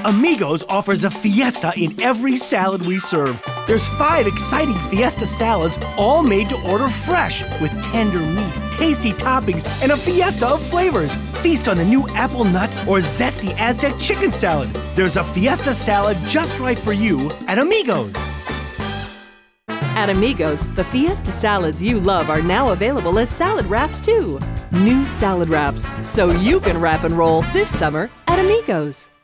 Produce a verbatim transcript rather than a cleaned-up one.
Amigos offers a Fiesta in every salad we serve. There's five exciting Fiesta salads, all made to order fresh, with tender meat, tasty toppings, and a Fiesta of flavors. Feast on the new apple nut or zesty Aztec chicken salad. There's a Fiesta salad just right for you at Amigos. At Amigos, the Fiesta salads you love are now available as salad wraps too. New salad wraps, so you can wrap and roll this summer at Amigos.